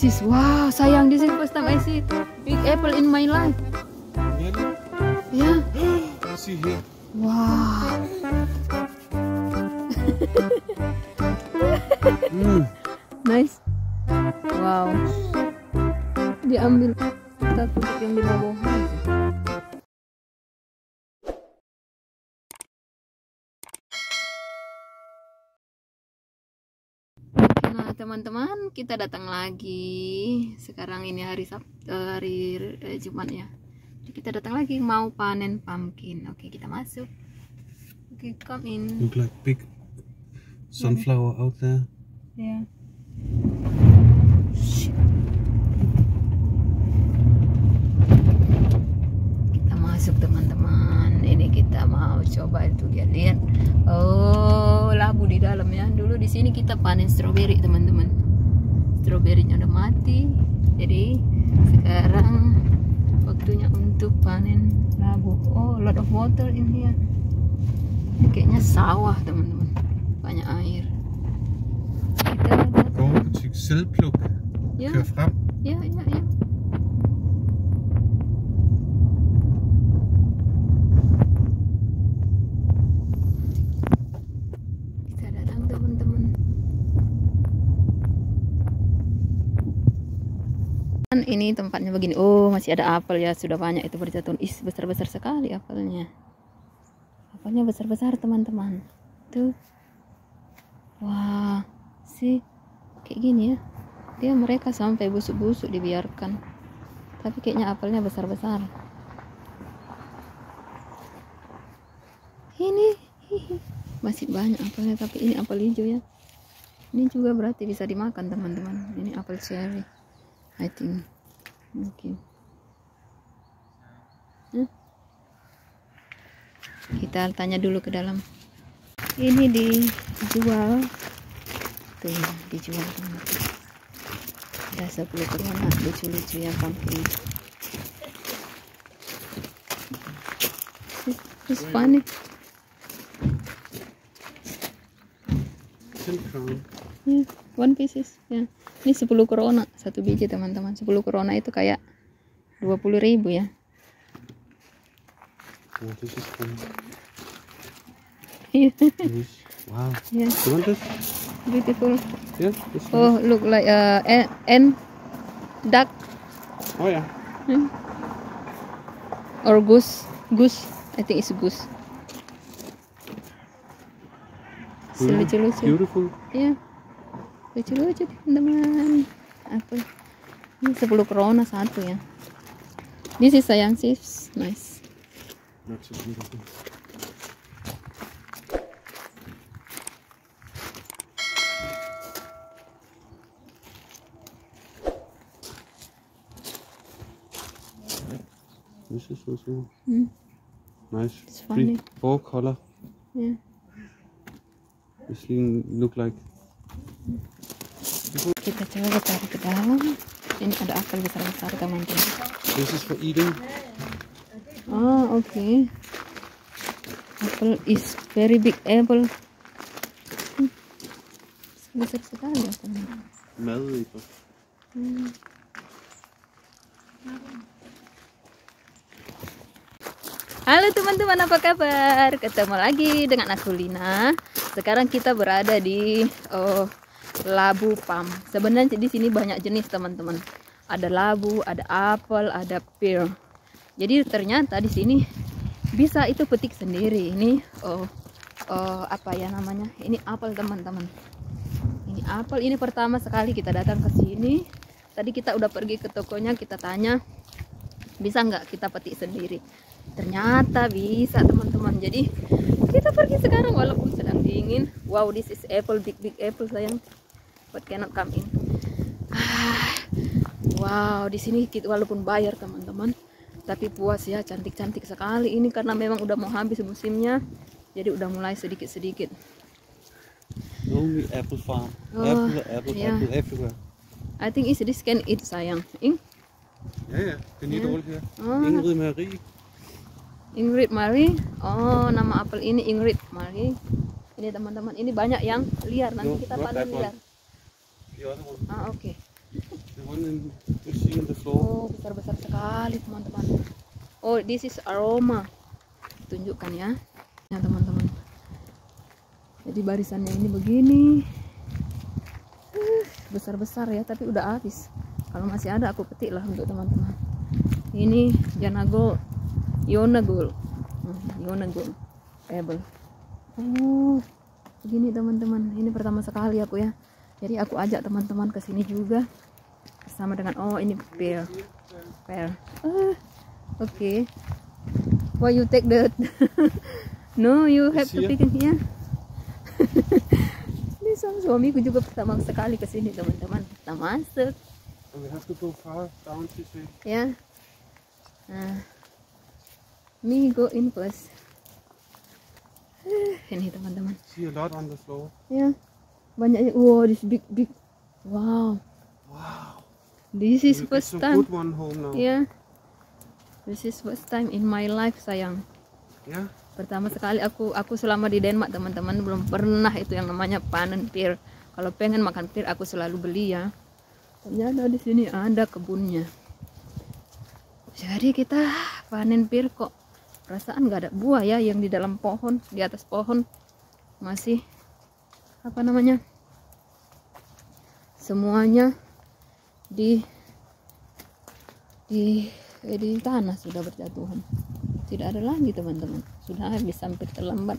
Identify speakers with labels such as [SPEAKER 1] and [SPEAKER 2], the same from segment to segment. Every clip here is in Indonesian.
[SPEAKER 1] this? Wow, sayang, this is first time I see big apple in my life.
[SPEAKER 2] Really?
[SPEAKER 1] Yeah.
[SPEAKER 2] See here.
[SPEAKER 1] Wow. Nice. Wow. Diambil satu yang di bawah. Nah, teman-teman, kita datang lagi. Sekarang ini hari Jumat ya. Jadi kita datang lagi mau panen pumpkin. Oke, kita masuk. Oke, come in.
[SPEAKER 2] Look like big sunflower out there.
[SPEAKER 1] Ya. Kita masuk, teman-teman. Ini kita mau coba itu lihat. Oh, labu di dalam ya. Dulu di sini kita panen stroberi, teman-teman. Stroberinya udah mati. Jadi sekarang waktunya untuk panen labu. Oh, lot of water in here. Ini kayaknya sawah, teman-teman. Banyak air.
[SPEAKER 2] Gå til selvpluk.
[SPEAKER 1] Ja.
[SPEAKER 2] Kør frem.
[SPEAKER 1] Ya. Kita datang, teman-teman. Ini tempatnya begini. Oh, masih ada apel ya. Sudah banyak itu berjatuhan. Besar-besar sekali apelnya. Apelnya besar-besar, teman-teman. Tuh. Wah, sih kayak gini ya. Dia mereka sampai busuk-busuk dibiarkan. Tapi kayaknya apelnya besar-besar. Ini masih banyak apelnya, tapi ini apel hijau ya. Ini juga berarti bisa dimakan, teman-teman. Ini apel cherry, I think. Mungkin. Kita tanya dulu ke dalam. Ini dijual. Tuh, dijual, teman-teman. Ada 10 korona lucu-lucu ya, pumpkin. It's funny. Yeah, one pieces ya. Ini 10 korona satu biji, teman-teman. 10 korona itu kayak 20.000 ya.
[SPEAKER 2] Oh, this is fun. Wow.
[SPEAKER 1] Yeah.
[SPEAKER 2] You want this?
[SPEAKER 1] Beautiful.
[SPEAKER 2] Yeah. This one.
[SPEAKER 1] Oh, look like and duck.
[SPEAKER 2] Oh yeah.
[SPEAKER 1] Or goose. I think it's goose. Lucu-lucu.
[SPEAKER 2] Beautiful.
[SPEAKER 1] Ya, lucu-lucu, teman-teman. Apa? Ini 10 korona satu ya. This is sayang sih, nice.
[SPEAKER 2] Not so beautiful. This is also nice.
[SPEAKER 1] It's funny.
[SPEAKER 2] Four color.
[SPEAKER 1] Ya.
[SPEAKER 2] This look like.
[SPEAKER 1] Kita coba cari ke dalam. Ini ada apel besar-besar, teman-teman.
[SPEAKER 2] This is for eating.
[SPEAKER 1] Oh, okay. Apple is very big apple. Besar sekali ya, teman-teman.
[SPEAKER 2] Madriber.
[SPEAKER 1] Halo teman-teman, apa kabar? Ketemu lagi dengan aku Lina. Sekarang kita berada di labu pam. Sebenarnya di sini banyak jenis, teman-teman. Ada labu, ada apel, ada pear. Jadi ternyata di sini bisa itu petik sendiri. Ini apa ya namanya? Ini apel, teman-teman. Ini apel. Ini pertama sekali kita datang ke sini. Tadi kita udah pergi ke tokonya, kita tanya bisa nggak kita petik sendiri. Ternyata bisa, teman-teman. Jadi kita pergi sekarang walaupun sedang dingin. Wow, this is apple, big apple, sayang. But cannot come in. Wow, di sini walaupun bayar, teman-teman, tapi puas ya, cantik-cantik sekali. Ini karena memang udah mau habis musimnya, jadi udah mulai sedikit-sedikit.
[SPEAKER 2] Only apple farm.
[SPEAKER 1] Oh,
[SPEAKER 2] apple
[SPEAKER 1] yeah.
[SPEAKER 2] everywhere.
[SPEAKER 1] I think this can eat, sayang.
[SPEAKER 2] Yeah. Can eat all here.
[SPEAKER 1] Oh.
[SPEAKER 2] Ingrid Marie.
[SPEAKER 1] Ingrid Marie. Oh, nama apel ini Ingrid Marie. Ini, teman-teman, ini banyak yang liar. Nanti kita panen liar.
[SPEAKER 2] The other one.
[SPEAKER 1] Oke.
[SPEAKER 2] one you see in the floor.
[SPEAKER 1] Oh, besar-besar sekali teman-teman. Oh, this is aroma. Tunjukkan ya. Ya teman-teman. Jadi barisannya ini begini. Besar-besar ya, tapi udah habis. Kalau masih ada aku petik lah untuk teman-teman. Ini Janagol, Yonagol, Yonagol, Apple. Oh, begini teman-teman. Ini pertama sekali aku ya. Jadi aku ajak teman-teman ke sini juga bersama dengan ini pear. Okay. Why you take that? No, you have to pick here. Ini sama suamiku juga pertama sekali ke sini teman-teman. Kita masuk.
[SPEAKER 2] We have to go far down to see.
[SPEAKER 1] Ya. Nah, me go in first. Ini teman-teman.
[SPEAKER 2] See a lot on the floor.
[SPEAKER 1] Ya, banyak. Wow, this big. Wow. This is first time.
[SPEAKER 2] Good one home now.
[SPEAKER 1] Ya. This is first time in my life sayang.
[SPEAKER 2] Ya.
[SPEAKER 1] Pertama sekali aku selama di Denmark teman-teman belum pernah itu yang namanya panen pir. Kalau pengen makan pir aku selalu beli ya. Ternyata di sini ada kebunnya. Jadi kita panen pir kok perasaan nggak ada buah ya yang di dalam pohon, di atas pohon masih apa namanya? Semuanya di tanah sudah berjatuhan. Tidak ada lagi teman-teman. Sudah habis hampir terlambat.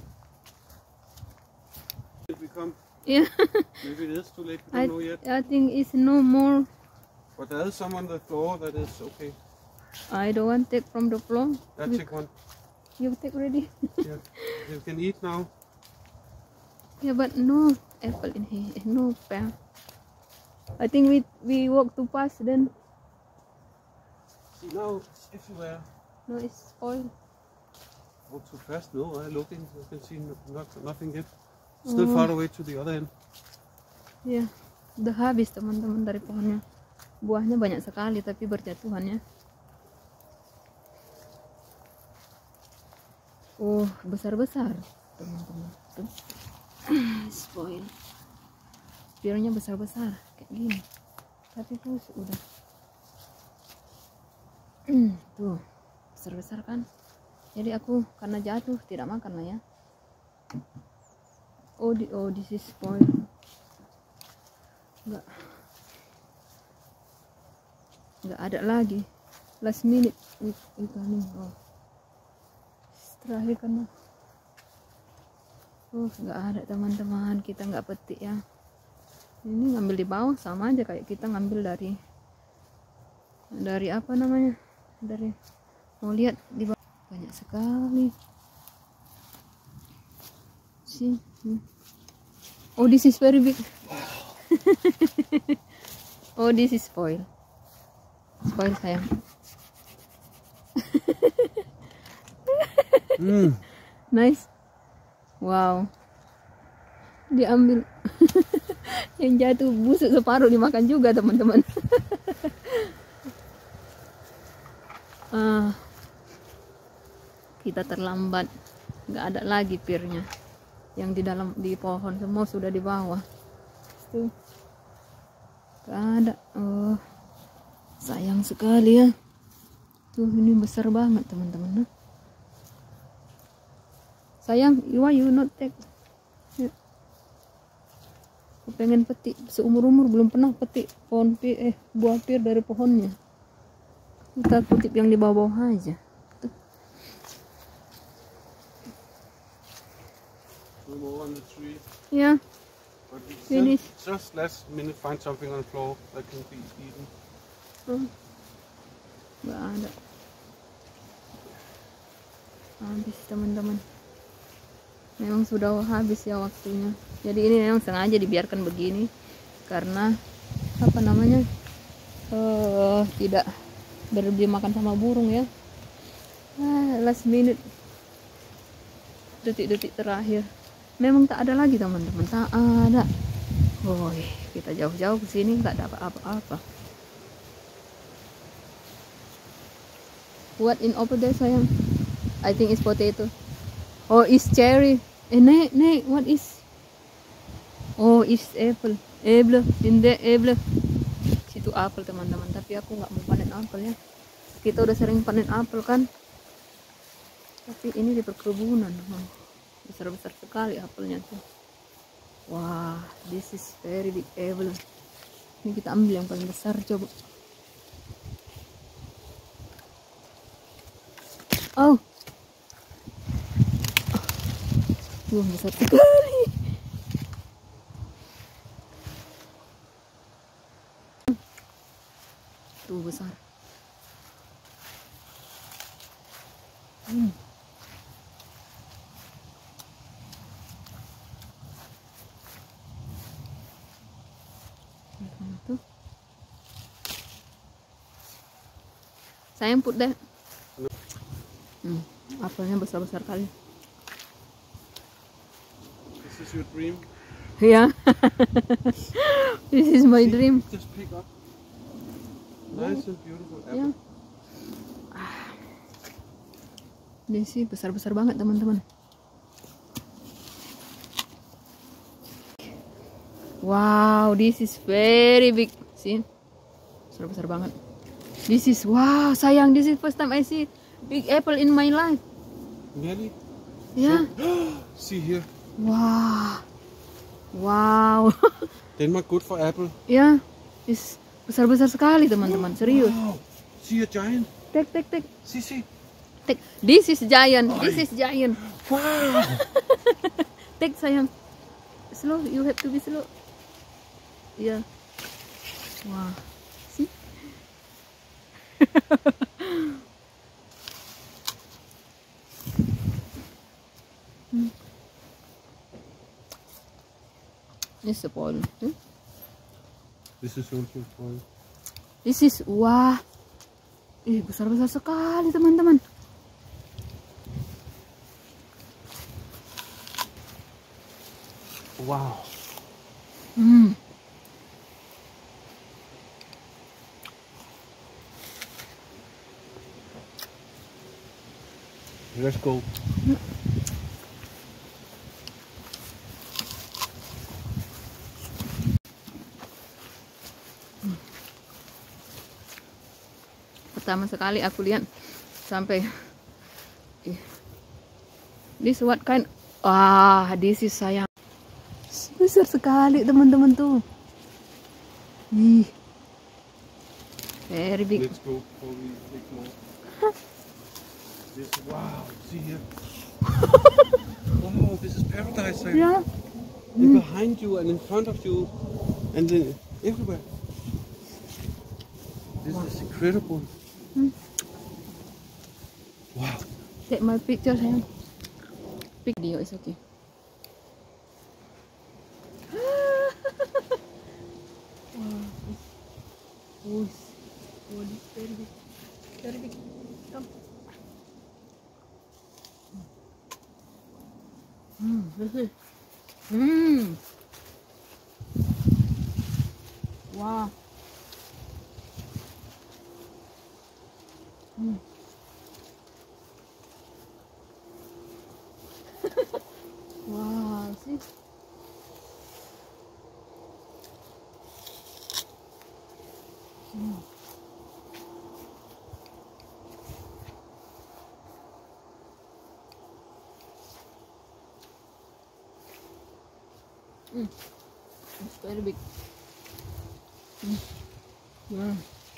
[SPEAKER 1] Yeah.
[SPEAKER 2] Maybe it is too late. We don't know yet.
[SPEAKER 1] I think it's no more.
[SPEAKER 2] But there is some on the floor that is okay.
[SPEAKER 1] I don't want to take from the floor.
[SPEAKER 2] I'll take one.
[SPEAKER 1] You take already.
[SPEAKER 2] Yeah. You can eat now.
[SPEAKER 1] Yeah, but no apple in here. No pear. I think we walk too fast then.
[SPEAKER 2] See now it's everywhere.
[SPEAKER 1] No, it's spoiled.
[SPEAKER 2] Walk too fast? No, I'm looking. You can see nothing yet. Still far away to the other end.
[SPEAKER 1] Ya, udah habis teman-teman dari pohonnya. Buahnya banyak sekali tapi berjatuhan ya. Oh, besar-besar teman-teman. Tuh. Spoil. Pirnya besar-besar kayak gini. Tapi tuh udah. Tuh, besar-besar kan. Jadi aku karena jatuh tidak makan lah ya. Oh, this is spoil. Nggak ada lagi. Last minute ikan. Oh, terakhir karena nggak ada teman-teman. Kita nggak petik ya. Ini ngambil di bawah sama aja kayak kita ngambil dari apa namanya? Dari mau lihat di bawah banyak sekali. See. Oh, this is very big. Oh, this is spoil. Spoil sayang. Nice. Wow. Diambil. Yang jatuh busuk separuh dimakan juga teman-teman. Kita terlambat. Nggak ada lagi pirnya. Yang di pohon semua sudah di bawah. Tuh. Gak ada. Oh, sayang sekali ya. Tuh ini besar banget teman-teman. Sayang, why you not take? Ya. Aku pengen petik. Seumur-umur belum pernah petik pohon buah pir dari pohonnya. Kita kutip yang di bawah-bawah aja.
[SPEAKER 2] More on the tree.
[SPEAKER 1] Yeah.
[SPEAKER 2] But we
[SPEAKER 1] Finish.
[SPEAKER 2] just last minute find something on the floor that can be eaten.
[SPEAKER 1] Nggak ada. Habis teman-teman. Memang sudah habis ya waktunya. Jadi ini memang sengaja dibiarkan begini karena apa namanya tidak diberi makan sama burung ya. Last minute, detik-detik terakhir. Memang tak ada lagi teman-teman, tak ada. Woi, kita jauh-jauh ke sini nggak dapat apa-apa. What in over there sayang? I think it's potato. Oh, it's cherry. Nek, what is? Oh, it's apple. Apple, in there apple. Situ apel teman-teman, tapi aku nggak mau panen apel ya. Kita udah sering panen apel kan, tapi ini di perkebunan. Besar-besar sekali apelnya tuh. Wah, this is very big apple. Ini kita ambil yang paling besar, coba. Oh, besar sekali. Tuh besar. Tuh. Sayang put deh. Apelnya besar-besar kali.
[SPEAKER 2] This is your dream?
[SPEAKER 1] Yeah. This is my dream.
[SPEAKER 2] Just pick up. Nice and beautiful apple.
[SPEAKER 1] Yeah. Ini sih besar-besar banget teman-teman. Wow, this is very big. See? Besar-besar banget. This is, wow, sayang, this is first time I see big apple in my life.
[SPEAKER 2] Really?
[SPEAKER 1] Yeah.
[SPEAKER 2] See here.
[SPEAKER 1] Wow. Wow.
[SPEAKER 2] Denmark good for apple.
[SPEAKER 1] Ya, is besar-besar sekali teman-teman, serius.
[SPEAKER 2] Wow. See a giant.
[SPEAKER 1] Take.
[SPEAKER 2] See.
[SPEAKER 1] Take. This is giant. This is giant.
[SPEAKER 2] Wow.
[SPEAKER 1] Take sayang. Slow, you have to be slow. Ya. Wah. See? Ini sepuluh.
[SPEAKER 2] This is also fun.
[SPEAKER 1] This is, wah. Besar-besar sekali teman-teman.
[SPEAKER 2] Wow. Let's go.
[SPEAKER 1] Pertama sekali aku lihat sampai this what kind. This is sayang. Besar sekali teman-teman tuh. Very big.
[SPEAKER 2] Let's go before we take more. This, wow, see here. Wow, this is paradise.
[SPEAKER 1] Yeah.
[SPEAKER 2] And behind you and in front of you and then everywhere. This is incredible. Wow.
[SPEAKER 1] Take my picture sayang. Video is okay. Wow. Oh, this is very big. Very big. Come. Wow. Wow, see? It's very big. Yeah.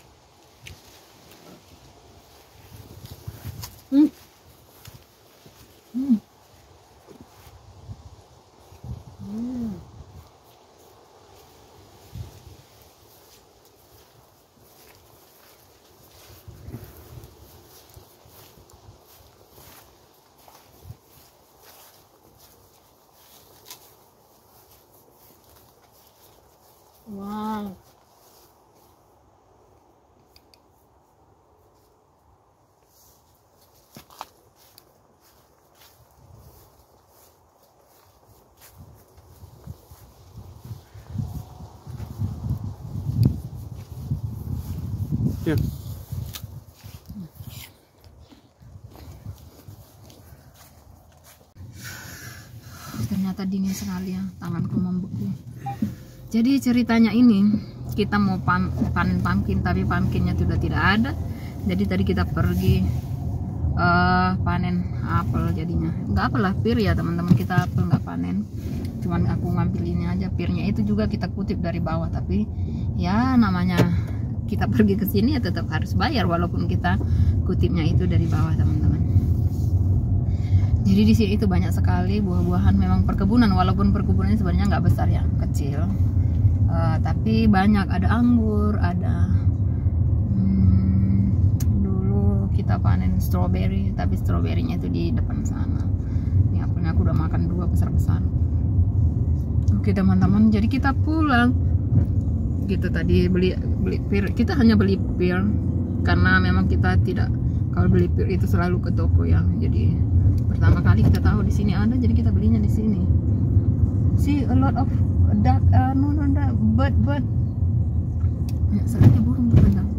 [SPEAKER 1] Wow.
[SPEAKER 2] Here.
[SPEAKER 1] Ternyata dingin sekali ya, tanganku membeku. Jadi ceritanya ini, kita mau panen pumpkin, tapi pumpkinnya sudah tidak ada. Jadi tadi kita pergi panen apel, jadinya nggak apel lah, pir ya teman-teman. Kita apel nggak panen, cuman aku ngambil ini aja. Pirnya itu juga kita kutip dari bawah, tapi ya namanya kita pergi ke sini ya tetap harus bayar walaupun kita kutipnya itu dari bawah teman-teman. Jadi di sini itu banyak sekali buah-buahan, memang perkebunan, walaupun perkebunannya sebenarnya nggak besar ya, kecil, tapi banyak. Ada anggur, ada dulu kita panen strawberry, tapi strawberrynya itu di depan sana. Ini apelnya aku udah makan 2 besar-besar. Oke teman-teman, jadi kita pulang. Gitu tadi beli pir, kita hanya beli pir karena memang kita tidak, kalau beli pir itu selalu ke toko ya. Jadi pertama kali kita tahu di sini ada, jadi kita belinya di sini. See a lot of duck, bird. Banyak sekali burung teman-teman.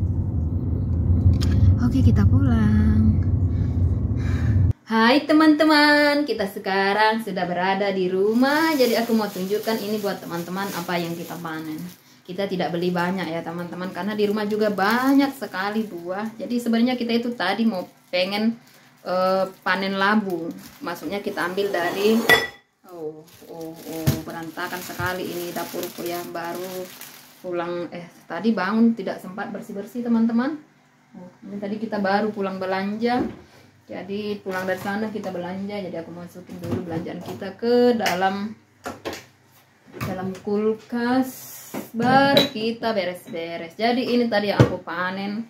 [SPEAKER 1] Oke, kita pulang. Hai teman-teman, kita sekarang sudah berada di rumah. Jadi aku mau tunjukkan ini buat teman-teman apa yang kita panen. Kita tidak beli banyak ya teman-teman, karena di rumah juga banyak sekali buah. Jadi sebenarnya kita itu tadi mau pengen panen labu. Maksudnya kita ambil dari berantakan sekali ini dapurku ya, baru pulang tadi bangun tidak sempat bersih-bersih teman-teman. Ini tadi kita baru pulang belanja. Jadi pulang dari sana kita belanja. Jadi aku masukin dulu belanjaan kita ke dalam kulkas, baru kita beres-beres. Jadi ini tadi yang aku panen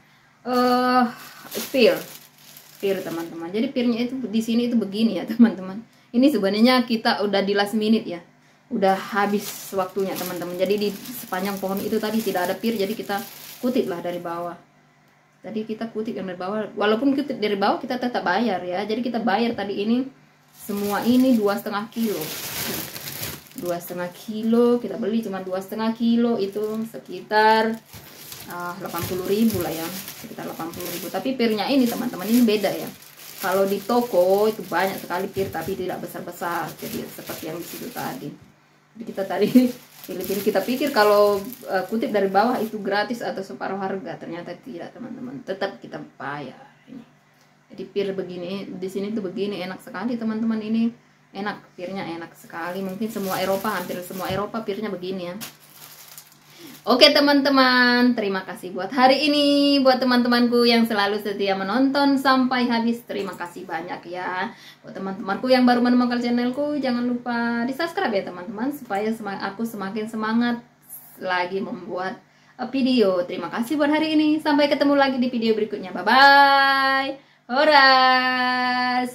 [SPEAKER 1] pir teman-teman. Jadi pirnya itu di sini itu begini ya teman-teman. Ini sebenarnya kita udah di last minute ya, udah habis waktunya teman-teman. Jadi di sepanjang pohon itu tadi tidak ada pir, jadi kita kutip lah dari bawah. Tadi kita kutip yang dari bawah, walaupun kutip dari bawah kita tetap bayar ya. Jadi kita bayar tadi ini semua ini 2,5 kilo. 2,5 kilo kita beli, cuma 2,5 kilo itu sekitar 80.000 lah ya, sekitar 80.000. Tapi pirnya ini teman-teman ini beda ya. Kalau di toko itu banyak sekali pir, tapi tidak besar-besar. Jadi seperti yang di situ tadi. Jadi kita tadi pilih-pilih, kita pikir kalau kutip dari bawah itu gratis atau separuh harga, ternyata tidak teman-teman. Tetap kita bayar. Ini. Jadi pir begini di sini tuh begini enak sekali teman-teman, ini enak, pirnya enak sekali. Mungkin semua Eropa, hampir semua Eropa pirnya begini ya. Oke teman-teman, terima kasih buat hari ini. Buat teman-temanku yang selalu setia menonton sampai habis, terima kasih banyak ya. Buat teman-temanku yang baru menemukan channelku, jangan lupa di subscribe ya teman-teman, supaya aku semakin semangat lagi membuat video. Terima kasih buat hari ini. Sampai ketemu lagi di video berikutnya. Bye-bye. Horas.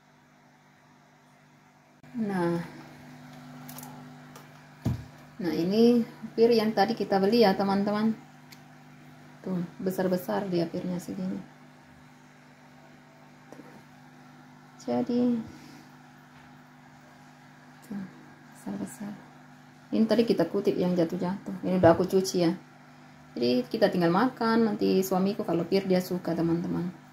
[SPEAKER 1] Nah ini pir yang tadi kita beli ya teman-teman. Tuh besar-besar dia pirnya segini. Jadi tuh, besar-besar. Ini tadi kita kutip yang jatuh-jatuh. Ini udah aku cuci ya. Jadi kita tinggal makan. Nanti suamiku kalau pir dia suka teman-teman.